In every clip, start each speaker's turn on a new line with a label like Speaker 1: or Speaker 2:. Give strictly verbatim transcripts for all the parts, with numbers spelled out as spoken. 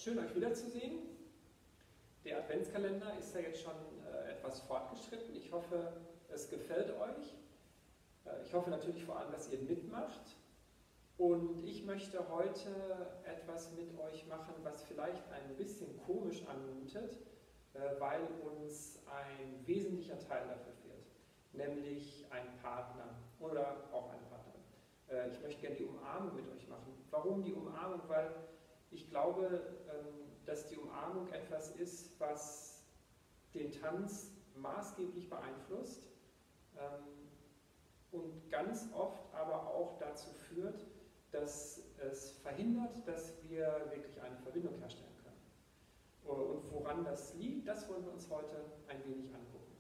Speaker 1: schön euch wiederzusehen. Der Adventskalender ist ja jetzt schon äh, etwas fortgeschritten. Ich hoffe, es gefällt euch. Äh, ich hoffe natürlich vor allem, dass ihr mitmacht. Und ich möchte heute etwas mit euch machen, was vielleicht ein bisschen komisch anmutet, äh, weil uns ein wesentlicher Teil dafür fehlt, nämlich ein Partner oder auch eine Partnerin. Äh, ich möchte gerne die Umarmung mit euch machen. Warum die Umarmung? Weil ich glaube, ähm, dass die Umarmung etwas ist, was den Tanz maßgeblich beeinflusst ähm, und ganz oft aber auch dazu führt, dass es verhindert, dass wir wirklich eine Verbindung herstellen können. Und woran das liegt, das wollen wir uns heute ein wenig angucken.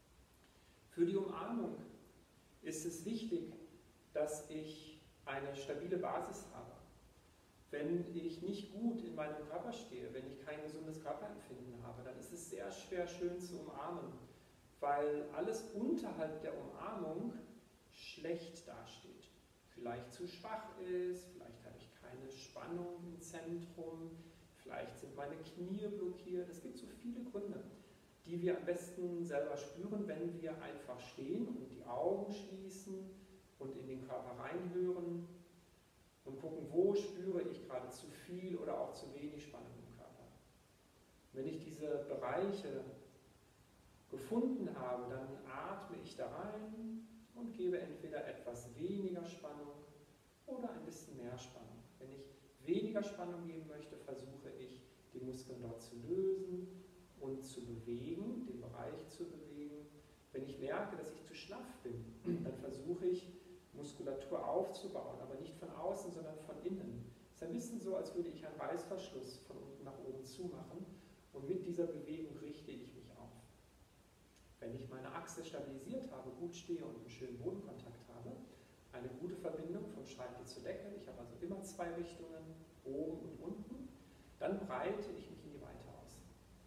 Speaker 1: Für die Umarmung ist es wichtig, dass ich eine stabile Basis habe. Wenn ich nicht gut in meinem Körper stehe, wenn ich kein gesundes Körperempfinden habe, dann ist es sehr schwer, schön zu umarmen, weil alles unterhalb der Umarmung schlecht dasteht. Vielleicht zu schwach ist, vielleicht habe ich keine Spannung im Zentrum, vielleicht sind meine Knie blockiert. Es gibt so viele Gründe, die wir am besten selber spüren, wenn wir einfach stehen und die Augen schließen und in den Körper reinhören und gucken, wo spüre ich gerade zu viel oder auch zu wenig Spannung im Körper. Wenn ich diese Bereiche gefunden habe, dann atme ich da rein und gebe entweder etwas weniger Spannung oder ein bisschen mehr Spannung. Wenn ich weniger Spannung geben möchte, versuche ich, die Muskeln dort zu lösen und zu bewegen, den Bereich zu bewegen. Wenn ich merke, dass ich zu schlaff bin, dann versuche ich, Muskulatur aufzubauen, aber nicht von außen, sondern von innen. Es ist ein bisschen so, als würde ich einen Reißverschluss von unten nach oben zumachen und mit dieser Bewegung richte ich mich auf. Wenn ich meine Achse stabilisiert habe, gut stehe und einen schönen Bodenkontakt habe, eine gute Verbindung vom Scheitel zur Decke, ich habe also immer zwei Richtungen, oben und unten, dann breite ich mich in die Weite aus.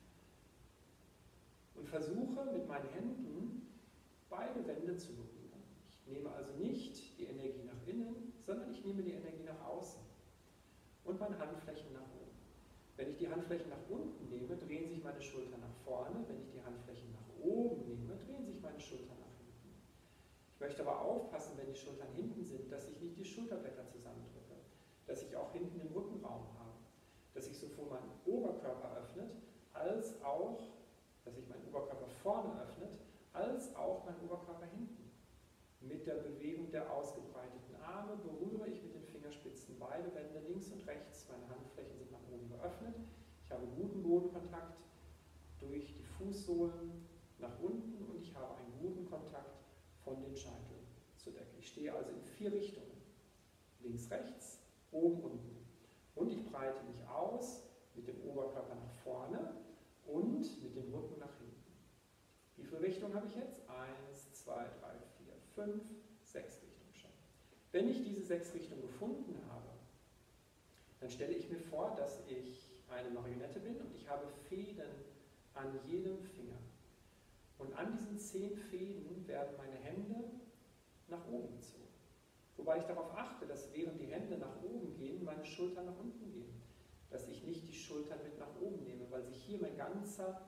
Speaker 1: Und versuche mit meinen Händen beide Wände zu berühren. Ich nehme also nicht die Energie nach innen, sondern ich nehme die Energie nach außen. Und meine Handflächen nach oben. Wenn ich die Handflächen nach unten nehme, drehen sich meine Schultern nach vorne. Wenn ich die Handflächen nach oben nehme, drehen sich meine Schultern nach hinten. Ich möchte aber aufpassen, wenn die Schultern hinten sind, dass ich nicht die Schulterblätter zusammendrücke, dass ich auch hinten den Rückenraum habe, dass sich sowohl mein Oberkörper öffnet, als auch, dass sich mein Oberkörper vorne öffnet, als auch mein Oberkörper hinten. Mit der Bewegung der ausgebreiteten Arme berühre ich mit den Fingerspitzen beide Wände links und rechts. Meine Handflächen sind nach oben geöffnet. Ich habe guten Bodenkontakt durch die Fußsohlen nach unten und ich habe einen guten Kontakt von den Scheiteln zur Decke. Ich stehe also in vier Richtungen. Links, rechts, oben, unten. Und ich breite mich aus mit dem Oberkörper nach vorne und mit dem Rücken nach hinten. Wie viele Richtungen habe ich jetzt? Eins, zwei, drei, vier, fünf, sechs Richtungen schon. Wenn ich diese sechs Richtungen gefunden habe, dann stelle ich mir vor, dass ich eine Marionette bin und ich habe Fäden an jedem Finger. Und an diesen zehn Fäden werden meine Hände nach oben gezogen. Wobei ich darauf achte, dass während die Hände nach oben gehen, meine Schultern nach unten gehen. Dass ich nicht die Schultern mit nach oben nehme, weil sich hier mein ganzer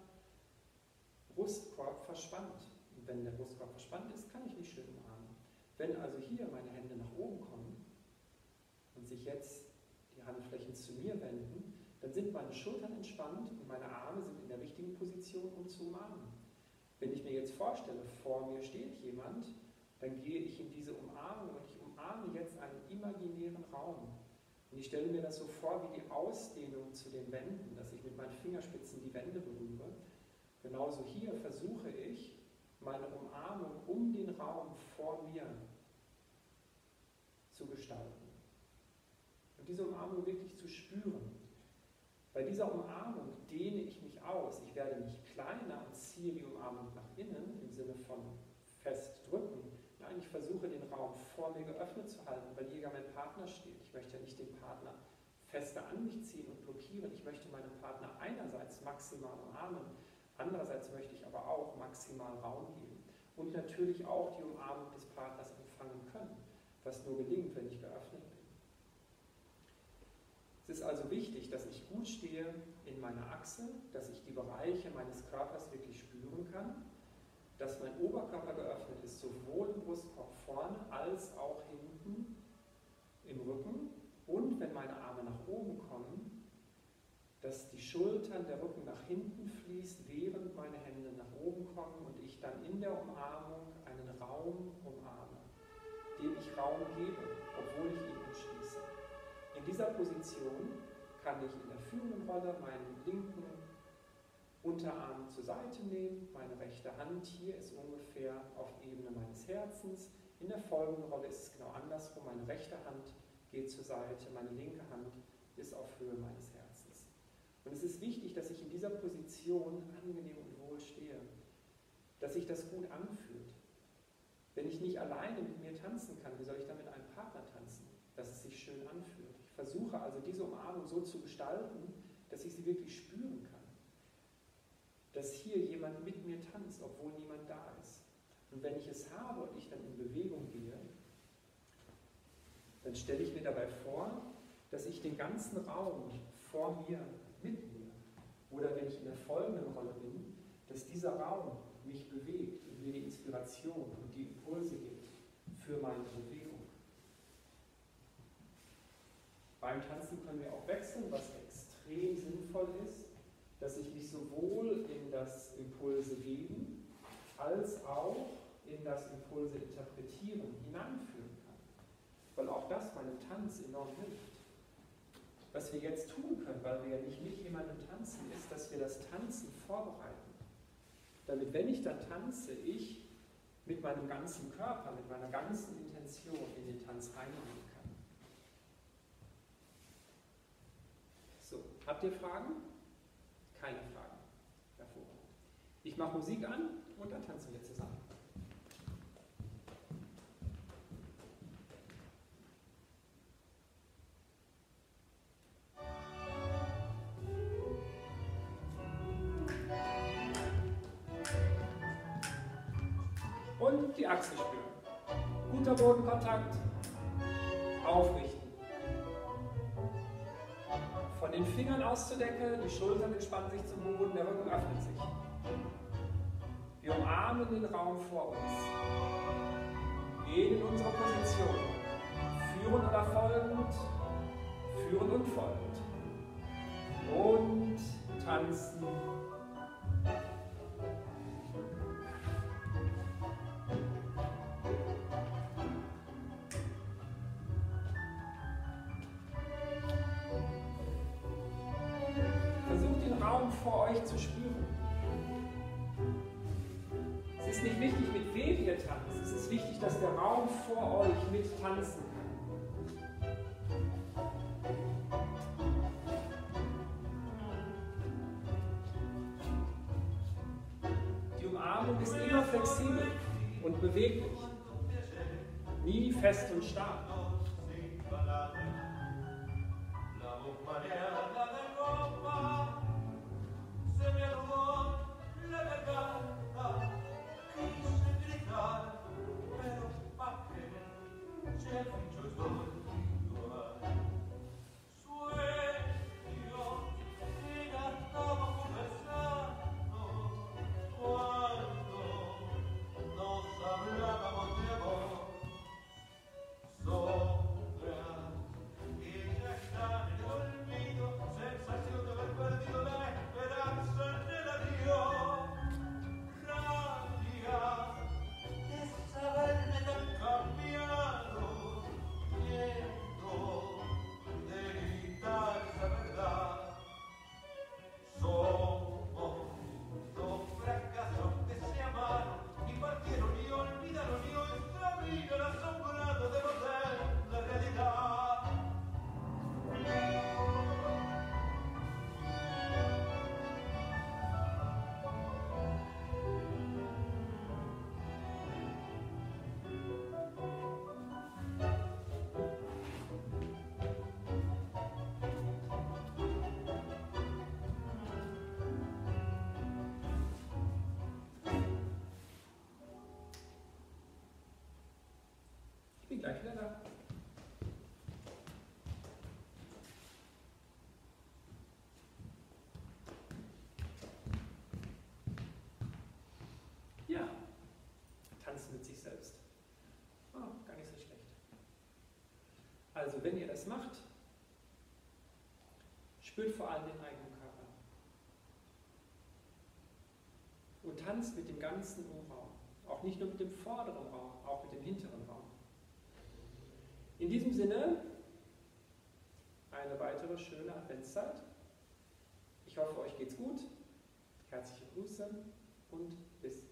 Speaker 1: Brustkorb verspannt. Und wenn der Brustkorb verspannt ist, kann ich nicht schön umarmen. Wenn also hier meine Hände nach oben kommen und sich jetzt die Handflächen zu mir wenden, dann sind meine Schultern entspannt und meine Arme sind in der richtigen Position, um zu umarmen. Wenn ich mir jetzt vorstelle, vor mir steht jemand, dann gehe ich in diese Umarmung und ich umarme jetzt einen imaginären Raum. Und ich stelle mir das so vor wie die Ausdehnung zu den Wänden, dass ich mit meinen Fingerspitzen die Wände berühre. Genauso hier versuche ich, meine Umarmung um den Raum vor mir zu gestalten. Und diese Umarmung wirklich zu spüren. Bei dieser Umarmung dehne ich mich aus. Ich werde nicht kleiner und ziehe die Umarmung nach innen im Sinne von festdrücken. Nein, ich versuche den Raum vor mir geöffnet zu halten, weil hier ja mein Partner steht. Ich möchte ja nicht den Partner fester an mich ziehen und blockieren. Ich möchte meinem Partner einerseits maximal umarmen, andererseits möchte ich aber auch maximal Raum geben. Und natürlich auch die Umarmung des Partners empfangen können, was nur gelingt, wenn ich geöffnet bin. Es ist also wichtig, dass ich gut stehe in meiner Achse, dass ich die Bereiche meines Körpers wirklich spüren kann, dass mein Oberkörper geöffnet ist, sowohl im Brustkorb vorne als auch hinten im Rücken. Und wenn meine Arme nach oben kommen, dass die Schultern, der Rücken nach hinten fließt, während meine Hände nach oben kommen und ich dann in der Umarmung einen Raum umarme, dem ich Raum gebe, obwohl ich ihn umschließe. In dieser Position kann ich in der führenden Rolle meinen linken Unterarm zur Seite nehmen, meine rechte Hand hier ist ungefähr auf Ebene meines Herzens. In der folgenden Rolle ist es genau andersrum, meine rechte Hand geht zur Seite, meine linke Hand ist auf Höhe meines Herzens. Und es ist wichtig, dass ich in dieser Position angenehm und wohl stehe, dass sich das gut anfühlt. Wenn ich nicht alleine mit mir tanzen kann, wie soll ich dann mit einem Partner tanzen, dass es sich schön anfühlt? Ich versuche also diese Umarmung so zu gestalten, dass ich sie wirklich spüren kann. Dass hier jemand mit mir tanzt, obwohl niemand da ist. Und wenn ich es habe und ich dann in Bewegung gehe, dann stelle ich mir dabei vor, dass ich den ganzen Raum vor mir mitnehme. Oder wenn ich in der folgenden Rolle bin, dass dieser Raum mich bewegt und mir die Inspiration und die Impulse gibt für meine Bewegung. Beim Tanzen können wir auch wechseln, was extrem sinnvoll ist, dass ich mich sowohl in das Impulse geben, als auch in das Impulse interpretieren hineinführen kann. Weil auch das meinem Tanz enorm hilft. Was wir jetzt tun können, weil wir ja nicht mit jemandem tanzen, ist, dass wir das Tanzen vorbereiten. Damit, wenn ich dann tanze, ich mit meinem ganzen Körper, mit meiner ganzen Intention in den Tanz reingehen kann. So, habt ihr Fragen? Keine Fragen. Hervorragend. Ich mache Musik an und dann tanzen wir zusammen. Und die Achse spüren. Guter Bodenkontakt. Aufrichten. Von den Fingern aus zur Decke, die Schultern entspannen sich zum Boden, der Rücken öffnet sich. Wir umarmen den Raum vor uns. Gehen in unsere Position. Führen oder folgend, führen und folgend. Und tanzen. Vor euch zu spüren. Es ist nicht wichtig, mit wem ihr tanzt. Es ist wichtig, dass der Raum vor euch mit tanzen kann. Die Umarmung ist immer flexibel und beweglich, nie fest und starr. Gleich wieder da. Also wenn ihr das macht, spürt vor allem den eigenen Körper und tanzt mit dem ganzen Umraum, auch nicht nur mit dem vorderen Raum, auch mit dem hinteren Raum. In diesem Sinne, eine weitere schöne Adventszeit. Ich hoffe, euch geht's gut. Herzliche Grüße und bis